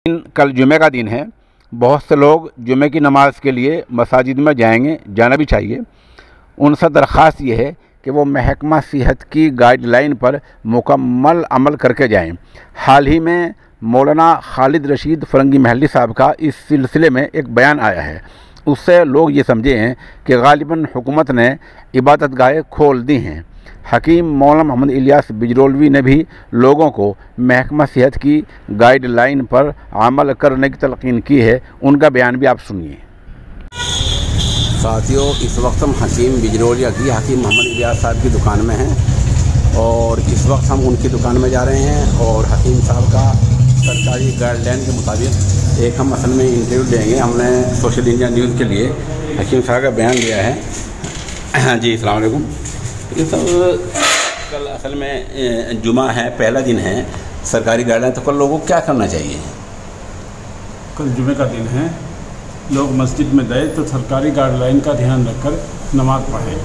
कल जुमे का दिन है। बहुत से लोग जुमे की नमाज़ के लिए मसाजिद में जाएंगे, जाना भी चाहिए। उनसे दरख्वास्त ये है कि वो महकमा सेहत की गाइडलाइन पर मुकम्मल अमल करके जाएं। हाल ही में मौलाना खालिद रशीद फ़रंगी महली साहब का इस सिलसिले में एक बयान आया है। उससे लोग ये समझे हैं कि गालिबन हुकूमत ने इबादतगाहें खोल दी हैं। हकीम मौलाना मोहम्मद इलियास बिजरोलवी ने भी लोगों को महकमा सेहत की गाइडलाइन पर अमल करने की तलकीन की है। उनका बयान भी आप सुनिए। साथियों, इस वक्त हम हकीम बिजरोलिया की हकीम मोहम्मद इलियास साहब की दुकान में हैं और इस वक्त हम उनकी दुकान में जा रहे हैं और हकीम साहब का सरकारी गाइडलाइन के मुताबिक एक हम असल में इंटरव्यू लेंगे। हमने सोशल इंडिया न्यूज़ के लिए हकीम साहब का बयान लिया है। जी अस्सलाम वालेकुम। ये सब कल असल में जुमा है, पहला दिन है सरकारी गाइडलाइन, तो कल लोगों को क्या करना चाहिए? कल जुमे का दिन है, लोग मस्जिद में गए तो सरकारी गाइडलाइन का ध्यान रखकर नमाज पढ़े।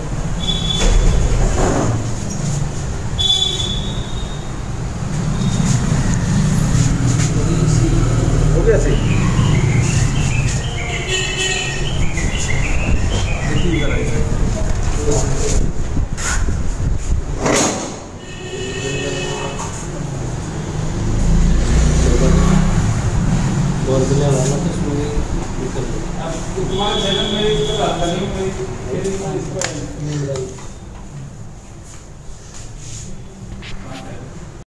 हो गया सही। और